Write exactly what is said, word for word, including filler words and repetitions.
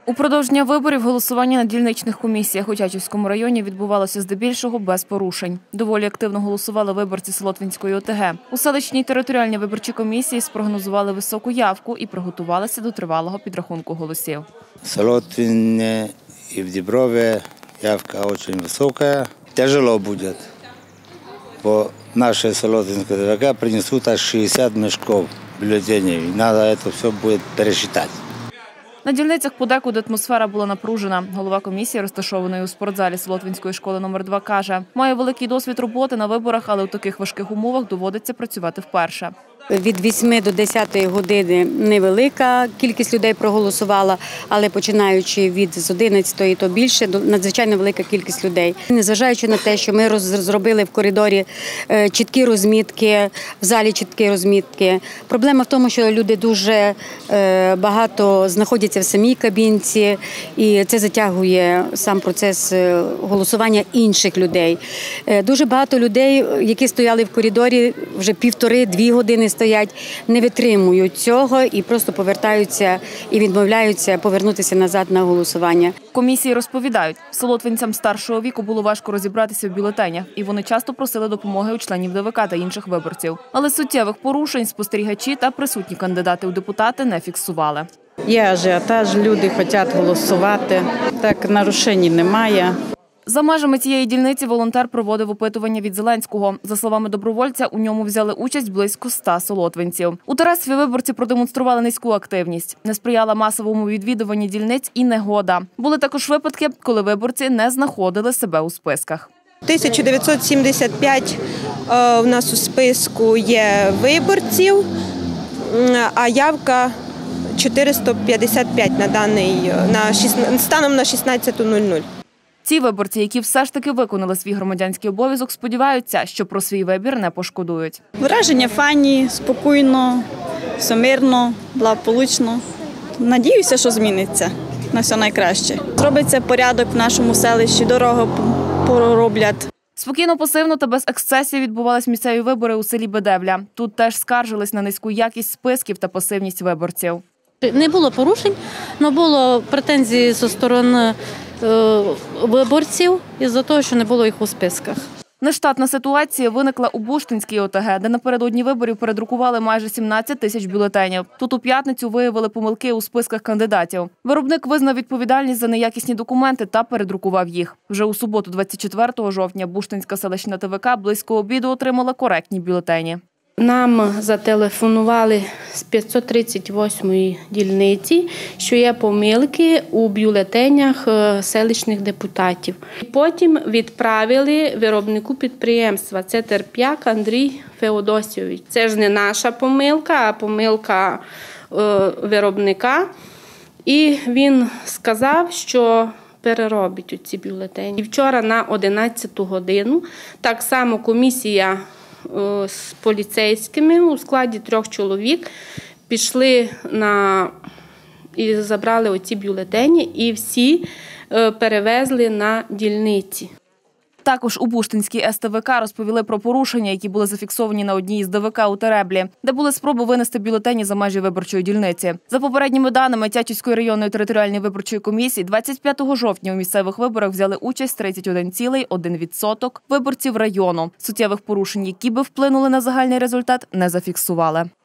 Упродовж дня виборів голосування на дільничних комісіях у Тячівському районі відбувалося здебільшого без порушень. Доволі активно голосували виборці Солотвинської ОТГ. У селищній територіальній виборчій комісії спрогнозували високу явку і приготувалися до тривалого підрахунку голосів. В Солотвине и в Діброві явка очень высокая. Тяжело будет. По нашей Солотвинской ТВК принесут аж шестьдесят мешков бюллетеней. И надо это все будет пересчитать. На дільницях подекуди атмосфера була напружена. Голова комісії, розташованої у спортзалі Солотвинської школи номер два, каже, має великий досвід роботи на виборах, але у таких важких умовах доводиться працювати вперше. Від восьми до десятої години невелика кількість людей проголосувала, але починаючи від з одинадцятої, то більше, надзвичайно велика кількість людей. Незважаючи на те, що ми розробили в коридорі чіткі розмітки, в залі чіткі розмітки. Проблема в тому, що люди дуже багато знаходяться в самій кабінці, і це затягує сам процес голосування інших людей. Дуже багато людей, які стояли в коридорі вже півтори-дві години, стоять, не витримують цього і просто повертаються і відмовляються повернутися назад на голосування. Комісії розповідають, солотвинцям старшого віку було важко розібратися в бюлетенях, і вони часто просили допомоги у членів ДВК та інших виборців. Але суттєвих порушень спостерігачі та присутні кандидати у депутати не фіксували. Є ажіотаж, люди хочуть голосувати, так нарушень немає. За межами цієї дільниці волонтер проводив опитування від Зеленського. За словами добровольця, у ньому взяли участь близько ста солотвинців. У Тарасові виборці продемонстрували низьку активність. Не сприяла масовому відвідуванні дільниць і негода. Були також випадки, коли виборці не знаходили себе у списках. тисяча дев'ятсот сімдесят п'ять у нас у списку є виборців, а явка чотириста п'ятдесят п'ять на даний, на, станом на шістнадцяту нуль нуль. Ці виборці, які все ж таки виконали свій громадянський обов'язок, сподіваються, що про свій вибір не пошкодують. Враження файні, спокійно, все мирно, благополучно. Надіюся, що зміниться на все найкраще. Зробиться порядок в нашому селищі, дорогу пороблять. Спокійно, пасивно та без ексцесів відбувались місцеві вибори у селі Бедевля. Тут теж скаржились на низьку якість списків та пасивність виборців. Не було порушень, але було претензії зі сторони виборців із-за того, що не було їх у списках. Нештатна ситуація виникла у Буштинській ОТГ, де напередодні виборів передрукували майже сімнадцять тисяч бюлетенів. Тут у п'ятницю виявили помилки у списках кандидатів. Виробник визнав відповідальність за неякісні документи та передрукував їх. Вже у суботу, двадцять четвертого жовтня, Буштинська селищна ТВК близько обіду отримала коректні бюлетені. Нам зателефонували з п'ятсот тридцять восьмої дільниці, що є помилки у бюлетенях селищних депутатів. Потім відправили виробнику підприємства. Це Терп'як Андрій Феодосійович. Це ж не наша помилка, а помилка виробника. І він сказав, що переробить ці бюлетені. І вчора на одинадцяту годину так само комісія з поліцейськими у складі трьох чоловік пішли на і забрали оці бюлетені і всі перевезли на дільниці. Також у Буштинській ес те ве ка розповіли про порушення, які були зафіксовані на одній із де ве ка у Тереблі, де були спроби винести бюлетені за межі виборчої дільниці. За попередніми даними Тячівської районної територіальної виборчої комісії, двадцять п'ятого жовтня у місцевих виборах взяли участь тридцять один цілих один відсоток виборців району. Суттєвих порушень, які би вплинули на загальний результат, не зафіксували.